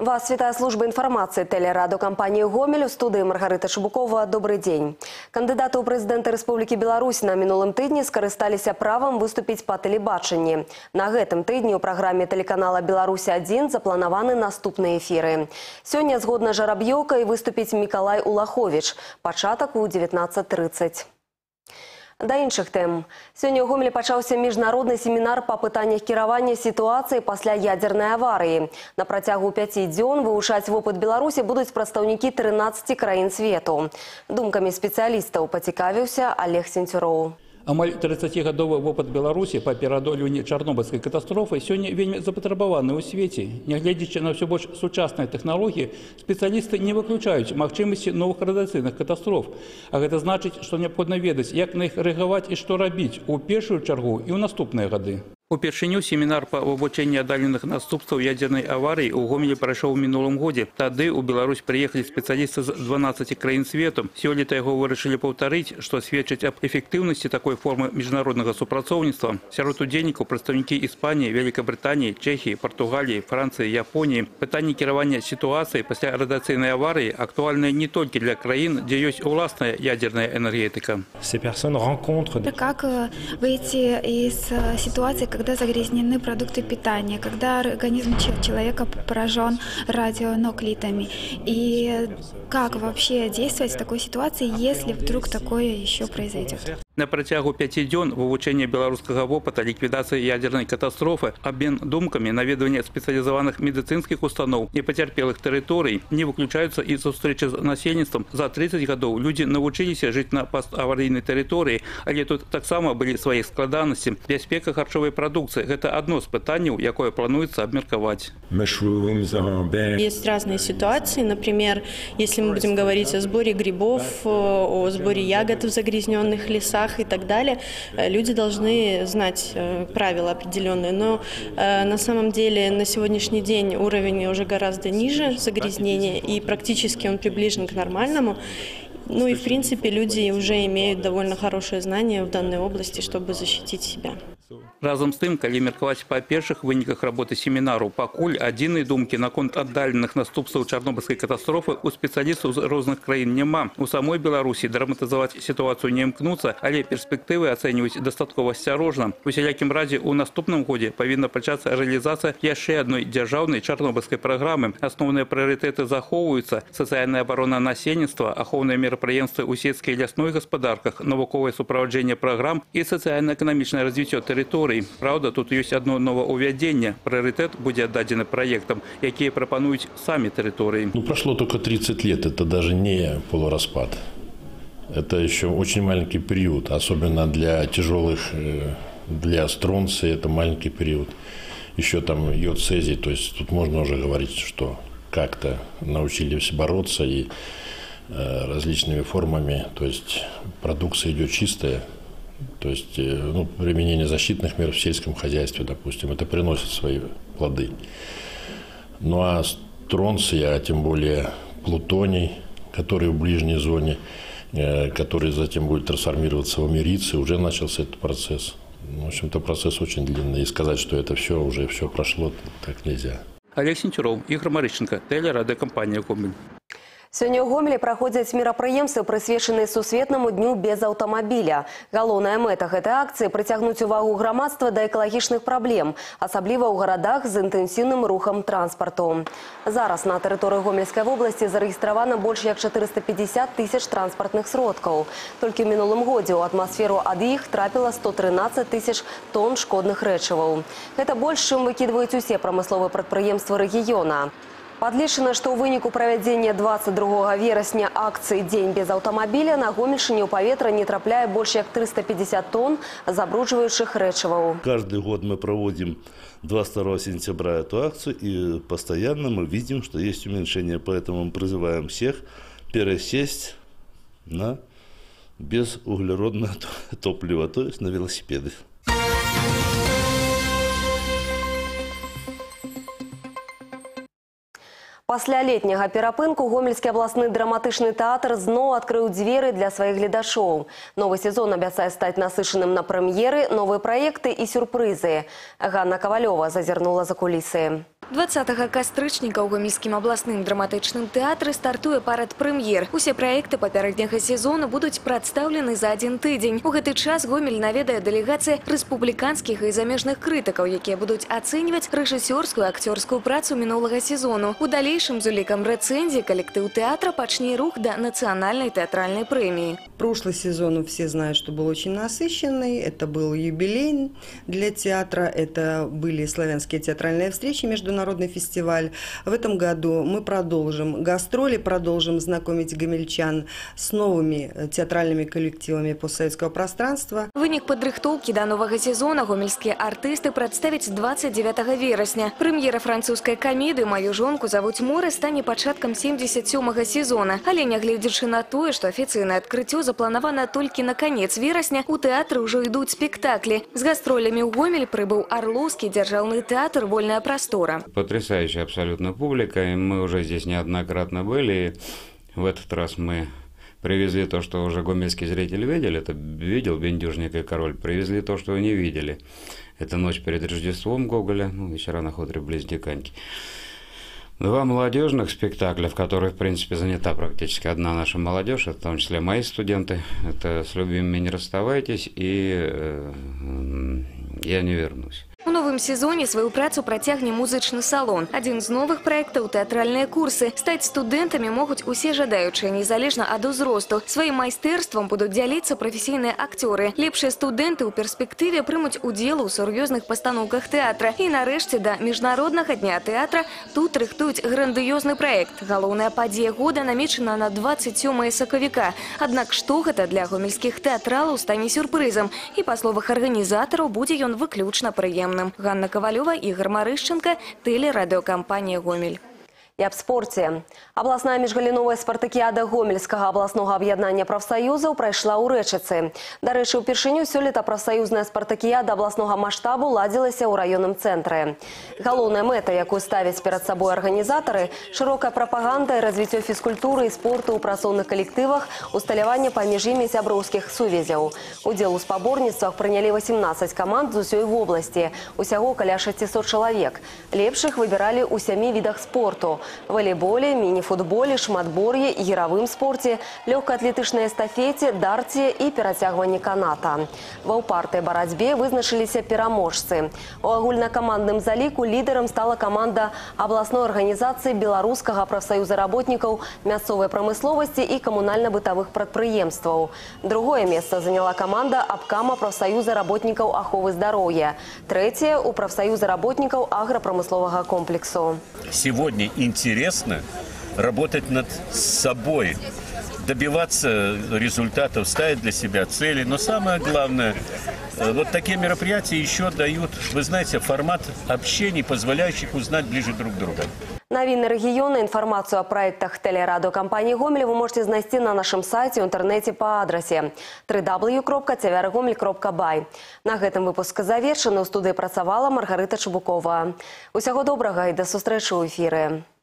Вас вітає служба інформації телерадиокомпанії «Гомель». У студії Маргарита Шубукова. Добрий день. Кандидаты ў прэзідэнта Рэспублікі Беларусь на мінулым тыдні скарысталіся правам выступіць па тэлебачанні. На гэтым тыдні ў праграме тэлеканала «Беларусь-1» запланаваны наступныя эфіры. Сёння, згодна жараб'ёўкай, выступіць Мікалай Улаховіч. Пачатак у 19:30. Да іншых тэм. Сёння ў Гомелі пачаўся міжнародны семінар па пытаннях кіравання сітуацыі пасля ядзернай аварыі. На працягу 5 дзён вывучаць вопыт Беларусі будуць прадстаўнікі 13 краін свету. Думкамі спецыялістаў пацікавіўся Олег Сенцюроў. Амаль 30-гадовы вопыт Беларусі па пераадольванні Чарнобыльскай катастрофы сёння вельмі запатрабаваны ў свеце. Нягледзячы на ўсё больш сучасныя тэхналогіі, спецыялісты не выключаюць магчымасці новых радыацыйных катастроф. А гэта значыць, што неабходна ведаць, як на іх рэагаваць і што рабіць у першую чаргу і ў наступныя гады. Упершыню семінар па вывучэнні аддаленых наступстваў ядзернай аварыі ў Гомелі прайшоў у мінулым годзе. Тады ў Беларусь прыехалі спецыялісты з 12 краін свету. Сёлета яго вырашылі паўтарыць, што сведчыць аб эфектыўнасці такой формы міжнароднага супрацоўніцтва. Сярод удзельнікаў прадстаўнікі Іспаніі, Вялікабрытаніі, Чэхіі, Партугаліі, Францыі, Японіі. Пытанні кіравання сітуацыяй пасля радыацыйнай аварыі актуальныя не толькі для краін, дзе ёсць уласная ядерная энергетика. Как выйти из ситуации, когда загрязнены продукты питания, когда организм человека поражен радионуклидами, и как вообще действовать в такой ситуации, если вдруг такое еще произойдет? На працягу 5 дзён вывучэння беларускага вопыта, ліквідацыі ядернай катастрофы, абмен думкамі, наведванне спецыялізаваных медыцынскіх устаноў і пацярпелых тэрыторый не выключаюцца і сустрэчы з насельніцтвам. За 30 гадоў людзі навучыліся жыць на паставарыйнай тэрыторыі, але тут таксама былі свае складанасці. Бяспека харчовай прадукцыі – гэта адно з пытанняў, якое плануецца абмеркаваць. Есть разные ситуации. Например, если мы будем говорить о сборе грибов, о сборе ягод в загрязненных лесах и так далее, люди должны знать правила определенные. Но на самом деле на сегодняшний день уровень уже гораздо ниже загрязнения, и практически он приближен к нормальному. Ну и в принципе люди уже имеют довольно хорошее знание в данной области, чтобы защитить себя. Разом з тым, калі меркаваць па першых выніках работы семінару, пакуль адзінай думкі наконт аддаленых наступстваў Чарнобыльскай катастрофы у спецыялістаў з розных краін няма. У самой Беларусі драматызаваць сітуацыю не імкнуцца, але перспектывы ацэньваюць дастаткова асцярожна. У усялякім разе ў наступным годзе павінна пачацца рэалізацыя яшчэ адной дзяржаўнай чарнобыльскай праграмы. Асноўныя прыярытэты захоўваюцца: сацыяльная абарона насельніцтва, ахоўныя мерапрыемствы ў сельскай і лясной гаспадарках, навуковае суправаджэнне праграм і сацыяльна-эканамічнае развіццё тэрыторый. Правда, тут есть одно нововвядение. Приоритет будет отдаден проектам, якія пропонуют сами территории. Прошло только 30 лет, это даже не полураспад. Это еще очень маленький период, особенно для тяжелых, для стронция это маленький период. Еще там йод, цезий, то есть тут можно уже говорить, что как-то научились бороться и различными формами, то есть продукция идет чистая. То есть применение защитных мер в сельском хозяйстве, допустим, это приносит свои плоды. Ну а стронций, а тем более плутоний, который в ближней зоне, который затем будет трансформироваться в америций, уже начался этот процесс. В общем-то, процесс очень длинный. И сказать, что это все, уже все прошло, так нельзя. Олег Сенцюроў, Ігор Марышченко, телерадиокомпания «Гомель». Сёння ў Гомелі праходзяць мерапрыемствы, прысвечаныя сусветнаму дню без аўтамабіля. Галоўная мэта гэтай акцыі – прыцягнуць увагу грамадства да экалагічных праблем, асабліва ў гарадах з інтэнсіўным рухам транспарту. Зараз на тэрыторыі Гомельскай вобласці зарэгістравана больш як 450 тысяч транспартных сродкаў. Толькі ў мінулым годзе ў атмасферу ад іх трапіла 113 тысяч тонн шкодных рэчываў. Гэта больш, чым выкідваюць усе прамысловыя прадпрыемствы рэгіёна. Падлічана, што ў выніку правядзення 22 верасня акцыі «Дзень без аўтамабіля» на Гомельшчыне ў паветра не трапляе больш як 350 тонн забруджваючых рэчываў. Каждый год мы проводим 22 сентября эту акцию, и постоянно мы видим, что есть уменьшение. Поэтому мы призываем всех пересесть на безуглеродное топливо, то есть на велосипеды. Пасля летняга перапынку Гомельскі абласны драматычны тэатр зноў адкрыў дзверы для сваіх гледачоў. Новы сезон абяцае стаць насычаным на прэм'еры, новыя праекты і сюрпрызы. Ганна Кавалёва зазірнула за кулісы. 20 кастрычніка ў гомельскім абласным драматычным тэатры стартуе парад прэм'ер. Усе праекты папярэдняга сезону будуць прадстаўлены за адзін тыдзень. У гэты час Гомель наведае дэлегацыя рэспубліканскіх і замежных крытыкаў, якія будуць ацэньваць рэжысёрскую і акцёрскую працу мінулага сезону. У далейшым з улікам рэцэнзій калектыў тэатра пачне рух да нацыянальнай тэатральнай прэміі. Прошлый сезон все знают, что был очень насыщенный. Это был юбилей для театра, это были славянские театральные встречи, международный фестиваль. В этом году мы продолжим гастроли, продолжим знакомить гомельчан с новыми театральными коллективами постсоветского пространства. Вынік падрыхтоўкі да новага сезона гомельскія артысты прадставяць 29 верасня. Прэм'ера французскай камедыі «Маю жонку завуць море» стане пачаткам 77-го сезона. Але нягледзячы на тое, што афіцыйнае адкрыццё запланавана толькі на канец верасня, у тэатры ўжо ідуць спектаклі. З гастролямі ў Гомель прыбыў Орловский дзяржаўны тэатр «Вольная простора». Потрясающая абсолютно публика, и мы уже здесь неоднократно были. В этот раз мы привезли то, что уже гомельский зритель видели, это видел «Бендюжник и король», привезли то, что не видели. Это «Ночь перед Рождеством» Гоголя, «Вечера на хуторе близ Диканьки». Два молодежных спектакля, в которых, в принципе, занята практически одна наша молодежь, в том числе мои студенты. Это «С любимыми не расставайтесь» и «Я не вернусь». У новым сезоне сваю працу працягне музычны салон. Адзін з новых праектаў тэатральныя курсы. Стаць студэнтамі могуць усе жадаючыя, незалежна ад узросту. Сваім майстэрствам будуць дзяліцца прафесійныя акцёры. Лепшыя студэнты ў перспектыве прымуць удзел у сур'ёзных пастаноўках тэатра. І нарэшце да міжнароднага дня тэатра тут рыхтуюць грандыёзны праект. Галоўная падзея года намечана на 27 сакавіка. Аднак што гэта для гомельскіх тэатралаў стане сюрпрызам. І па словах арганізатараў будзе ён выключна прыемным. Ганна Ковалева, Игорь Марышченко, телерадиокомпания «Гомель». І аб спорце. Абласная міжгаліновая спартакіяда Гомельскага абласнога аб'яднання прафсаюзаў прайшла ў Рэчыцы. Дарэчы, упершыню сёлета прафсаюзная спартакіяда абласнога маштабу ладзілася ў раённым цэнтры. Галоўная мэта, якую ставяць перад сабой арганізатары – шырокая прапаганда і развіццё фізкультуры і спорту ў працоўных калектывах, усталяванне паміж імі сяброўскіх сувязяў. Удзел у спаборніцтвах прынялі 18 каманд з усёй вобласці, усяго каля 600 чалавек. Лепшых выбіралі ў 7 відах спорту – волейболе, мини-футболе, шматбор'е, яравым спорте, лёгкаатлетычнай эстафеце, дарце і перацягванні каната. Ва ўпартай барацьбе вызначыліся пераможцы. У агульнакамандным заліку лідарам стала каманда абласной арганізацыі Беларускага прафсаюза работнікаў мясцовай прамысловасці і камунальна-бытавых прадпрыемстваў. Другое месца заняла каманда абкама прафсаюза работнікаў аховы здароўя. Трэцяе у прафсаюза работнікаў аграпрамысловага комплексу. Сегодня интересно работать над собой, добиваться результатов, ставить для себя цели. Но самое главное, вот такие мероприятия еще дают, вы знаете, формат общений, позволяющих узнать ближе друг друга. Навіны рэгіёна, інфармацыю о праектах телерадиокомпании «Гомель» вы можете знайсці на нашем сайте ў інтэрнэце по адрасе www.tvr-gomel.by. На гэтым выпуск завершаны. У студыі працавала Маргарыта Чубукова. Усяго добрага і да сустрэчы ў эфіры.